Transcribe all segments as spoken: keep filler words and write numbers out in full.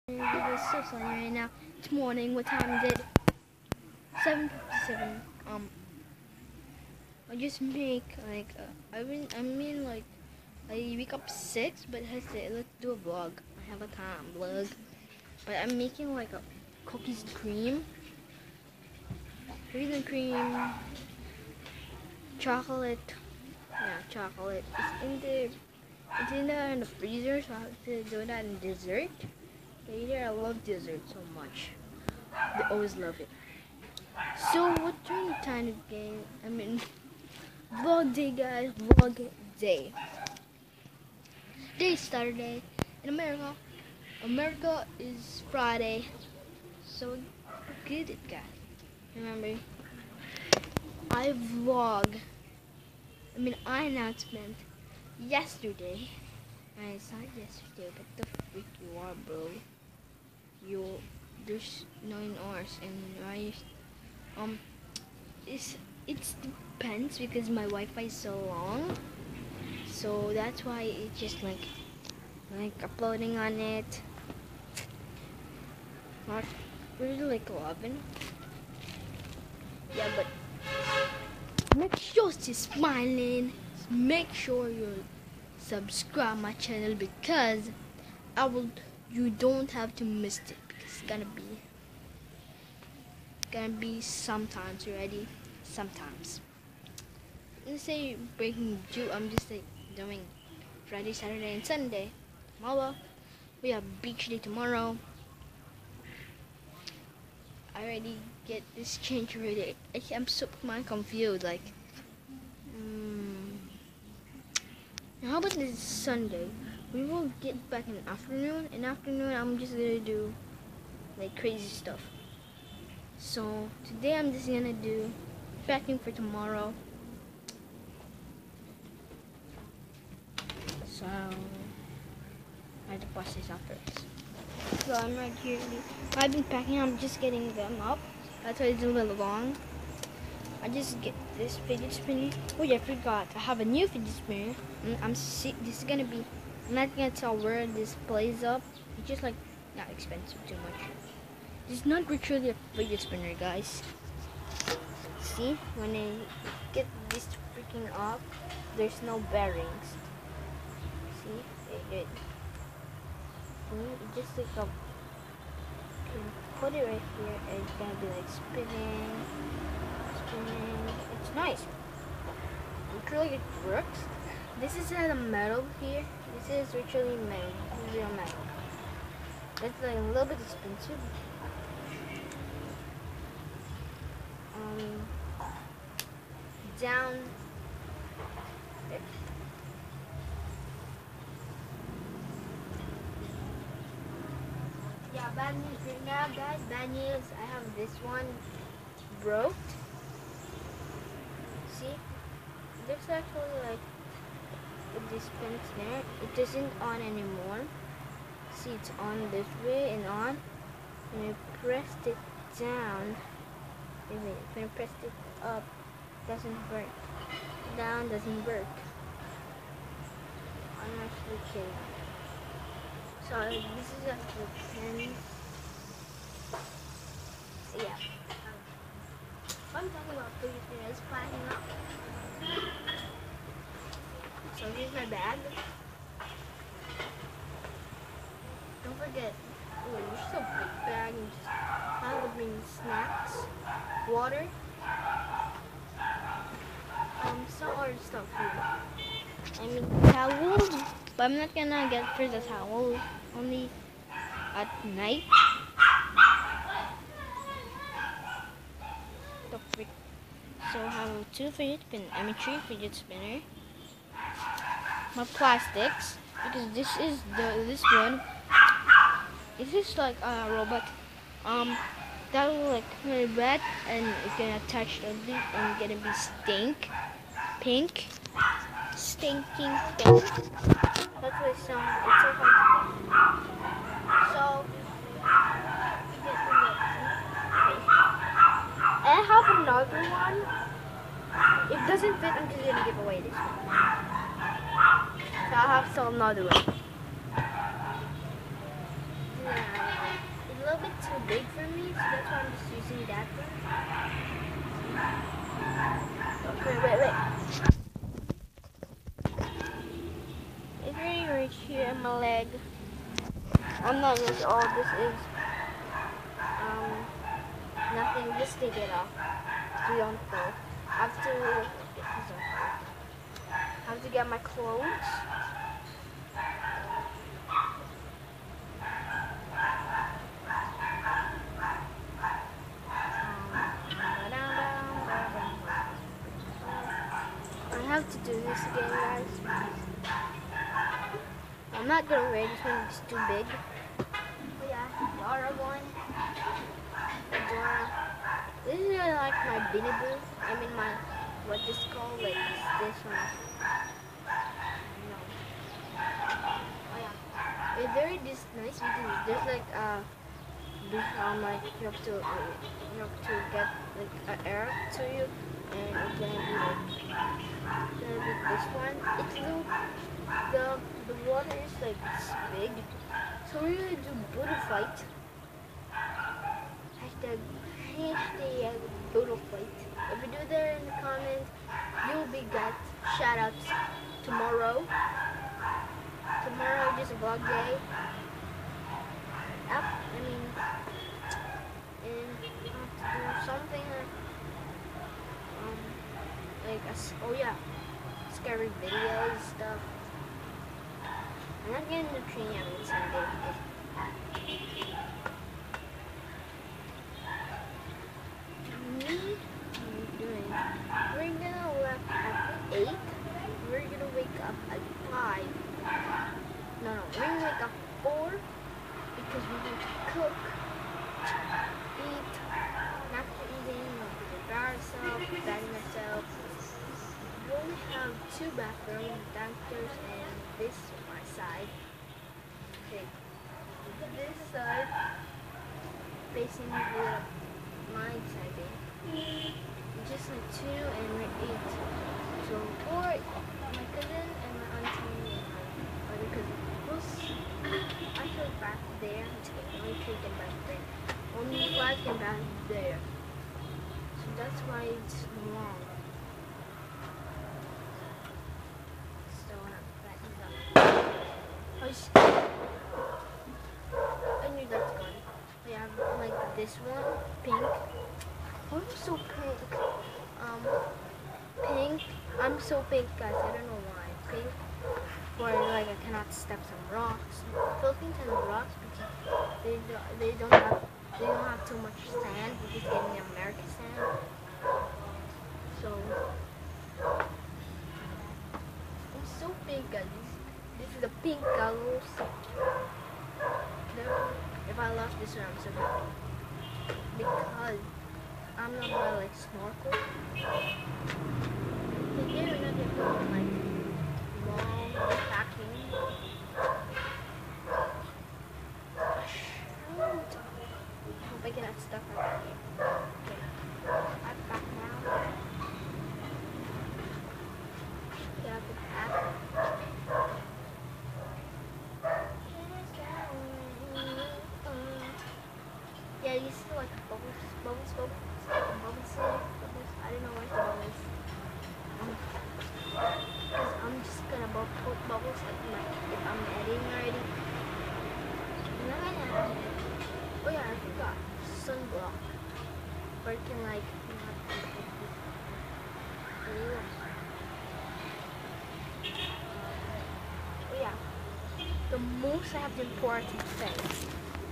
It was so sunny right now. It's morning. What time is it? seven fifty-seven. Um, I just make like uh, I mean I mean like I wake up six, but I say let's do a vlog. I have a time vlog, but I'm making like a cookies and cream, cookies and cream, chocolate. Yeah, chocolate. It's in the it's in the in the freezer, so I have to do that in dessert. Later, I love dessert so much. I always love it. So, what during the time of game? I mean, vlog day, guys. Vlog day. Today is Saturday in America. America is Friday. So, get it, guys. Remember, I vlog. I mean, I announcement yesterday. I saw it yesterday, but the freak you are, bro. You there's nine hours and I um it's it depends because my Wi-Fi is so long, so that's why it's just like like uploading on it. Not really like eleven. Yeah, but make sure you're smiling. Make sure you subscribe my channel because I will. You don't have to miss it because it's gonna be gonna be sometimes. You ready? Sometimes. Let's say breaking Jew. I'm just like doing Friday, Saturday, and Sunday. Tomorrow we have beach day tomorrow. I already get this change already. I, I'm so mind confused. Like, um, how about this Sunday? We will get back in the afternoon. In the afternoon, I'm just gonna do like crazy stuff. So today, I'm just gonna do packing for tomorrow. So I have to bust this out first. So I'm right here. I've been packing. I'm just getting them up. That's why it's a little long. I just get this fidget spinner. Oh yeah, I forgot. I have a new fidget spinner. I'm see. This is gonna be. I'm not gonna tell where this plays up. It's just like not expensive too much. It's not literally a fidget spinner, guys. See, when I get this freaking off, there's no bearings. See, it, it, it just like a. You can put it right here, and it's gonna be like spinning, spinning. It's nice. Literally, it works. This is a metal here. This is literally metal. This is real metal. It's like a little bit expensive. Um, down there. Yeah, bad news right now, guys. Bad news. I have this one broke. See, it looks actually like this pin there. It isn't on anymore. See, it's on this way and on. When I pressed it down, wait, wait, when I pressed it up, it doesn't work. Down doesn't work. I'm actually kidding. So this is actually pin. So yeah. I'm talking about food is flying up. So here's my bag. Don't forget, oh, you're so big bag. You just have to bring snacks, water, um, some other stuff here. I mean towels, but I'm not gonna get for the towel. Only at night. The frick. So I have two fidget spin. I mean three fidget spinner. My plastics, because this is the this one. This is like a robot. Um, that will like really wet and it's gonna touch the lip and gonna be stink, pink, stinking pink. That's what it sounds. It's so hard to get. So you get the okay. And I have another one. If it doesn't fit, I'm just gonna give away this one. So I have still another one. Yeah. big for me, so that's why I'm just using that one. Wait, wait, wait. It's really right here in my leg. I'm not just all this is um nothing. Just take it off. So you don't fall. I have to I have to get my clothes. I have to do this again, guys. I'm not gonna wear this one, it's too big. Oh yeah, Dora one. Dora. This is really like my Beanie Boo. I mean my, what this called, like this one. No. Oh yeah. It's very this nice because there's like uh, this um like you have to uh, you have to get like an air to you, and it's gonna be like it's gonna be this one. It's little. The the water is like this big, so we're gonna do Buddha fight. Hashtag hashtag Buddha fight. If you do that in the comments, you'll be got shout outs tomorrow. Tomorrow is a vlog day. Up, I mean, and I have to do something like um like a, oh yeah, scary videos stuff. I'm not getting the train out on Sunday. Me? What are we doing? We're gonna wake up at eight. We're gonna wake up at five. No, no, we're gonna wake up at four because we're going to cook, eat, and after eating, we'll prepare ourselves, preparing ourselves. We only have two bathrooms, downstairs and this one side. Okay, this side facing the my side there. Just like two and we're eight. So four, my cousin and my auntie and my other cousin. We'll I feel back there. It's only three can back there. Only five can back there. So that's why it's long. I knew that's gone. We have like this one, pink. Oh, I'm so pink. Um, pink. I'm so pink, guys. I don't know why. Pink. Or like I cannot step some rocks. Philippines has rocks because they do, they don't have they don't have too much sand. We're just getting the American sand. So I'm so pink, guys. This is the pink goggles. If I lost this one, I'm so happy. Because I'm not gonna like snorkel. But yeah, we're not gonna go like long packing. Shoot. I hope I get that stuff right here. Okay. I'm back now. Yeah, I have to pack. Yeah, you see like bubbles, bubbles, bubbles, bubbles here, bubbles. I don't know where's the bubbles. Um, Cause I'm just gonna bu put bubbles like my, if I'm editing already. And then I have it. Oh yeah, I forgot sunblock. Or it can like, you know, oh yeah, the most I have the important things.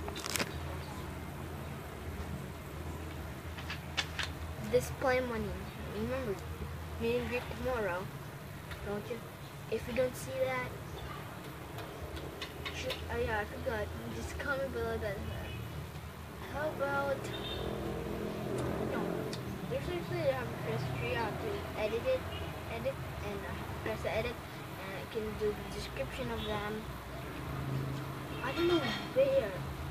Display money. Remember, meet and greet tomorrow. Don't you? If you don't see that, should, oh yeah, I forgot. Just comment below that. How about no? There's actually I have a press tree. I have to edit it, edit, and uh, press the edit, and I can do the description of them. I don't know where.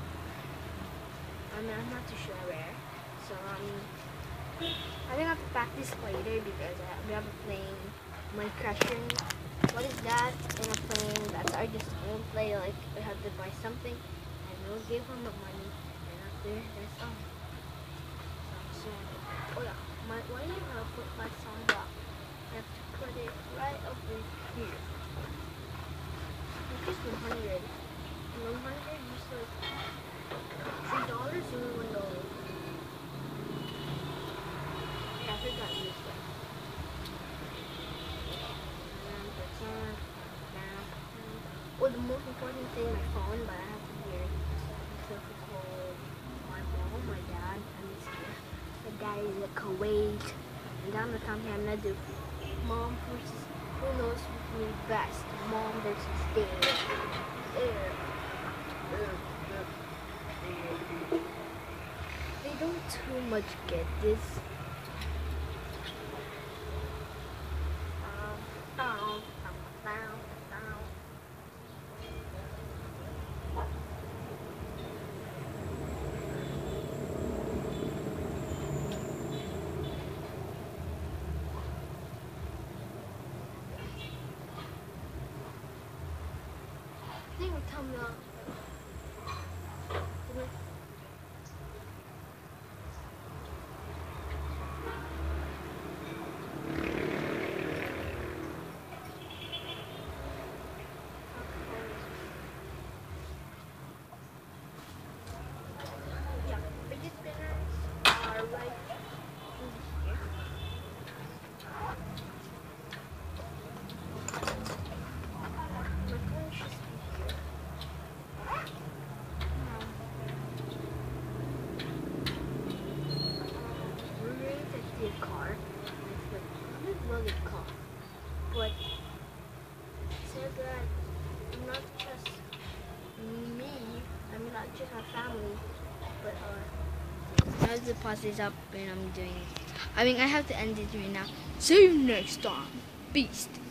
I mean, I'm not too sure where. So um. I think I have to practice later because uh, we have a plane Minecraft. What is that? In a plane that's our just own play. Like we have to buy something and we'll give him the money and there, there's some. So, oh yeah, my, why do I put my sound box? I have to put it right over here. It's just one hundred. one hundred used to like three dollars or one dollar. Yeah, I think I used it. Well, the most important thing, my phone, but I have to hear it. So if it's called my mom, my dad, and it's here. My dad is in Kuwait, and down the time here, I'm gonna do mom versus who knows me best. Mom versus dad. There. They don't too much get this. They would tell me that. Yeah, fidget spinners are right in here. My phone should be here. We're ready to see a car. It's like, I'm a really car. But so that not just me, I mean not just our family, but uh now the pause is up and I'm doing it. I mean I have to end it right now. See you next time. Beast.